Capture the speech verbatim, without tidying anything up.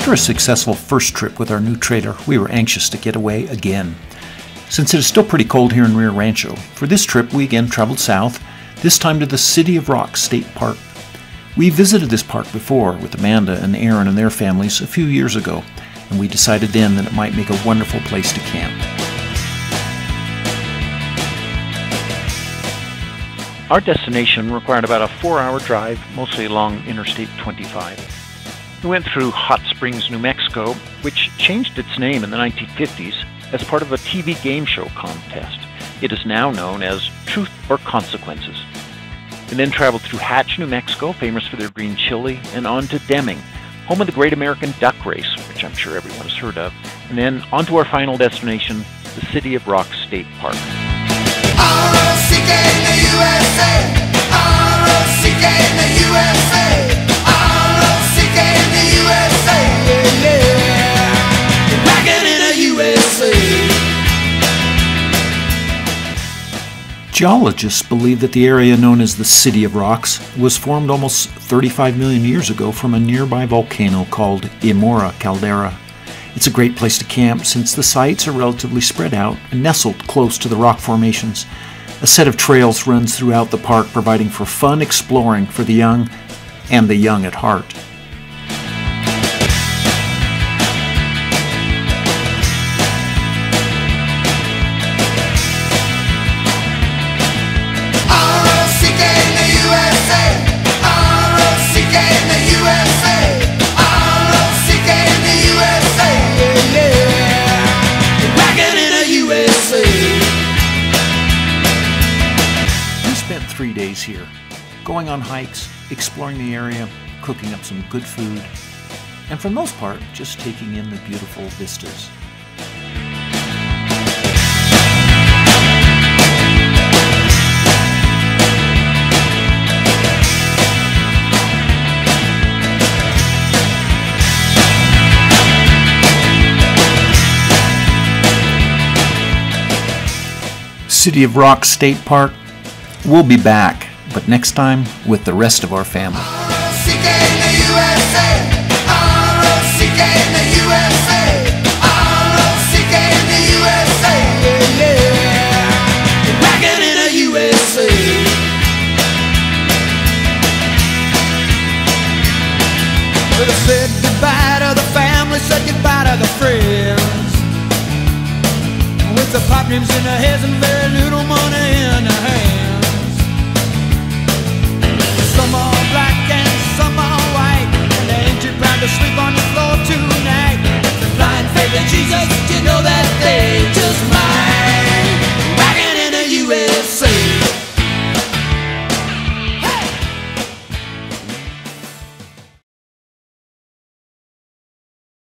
After a successful first trip with our new trailer, we were anxious to get away again. Since it is still pretty cold here in Rio Rancho, for this trip we again traveled south, this time to the City of Rocks State Park. We visited this park before with Amanda and Aaron and their families a few years ago, and we decided then that it might make a wonderful place to camp. Our destination required about a four-hour drive, mostly along Interstate twenty-five. We went through Hot Springs, New Mexico, which changed its name in the nineteen fifties as part of a T V game show contest. It is now known as Truth or Consequences. We then traveled through Hatch, New Mexico, famous for their green chili, and on to Deming, home of the Great American Duck Race, which I'm sure everyone has heard of, and then on to our final destination, the City of Rocks State Park. R O C K in the U S A, R O C K in the U S A, R O C K in the U S A, yeah, yeah. Rockin' in the U S A. Geologists believe that the area known as the City of Rocks was formed almost thirty-five million years ago from a nearby volcano called Ymora Caldera. It's a great place to camp since the sites are relatively spread out and nestled close to the rock formations. A set of trails runs throughout the park, providing for fun exploring for the young and the young at heart. R O C K in the U S A, R O C K in the U S A, R O C K in the U S A, yeah, yeah. Rockin' in the U S A. We spent three days here, going on hikes, exploring the area, cooking up some good food, and for the most part, just taking in the beautiful vistas. City of Rocks State Park. We'll be back, but next time with the rest of our family. R O C K in the U S A, R O C K in the U S A, R O C K in the U S A, yeah, yeah. Rockin' in the U S A. Well, I said goodbye to the family, said goodbye to the friends. With the pop names in their heads and very little money in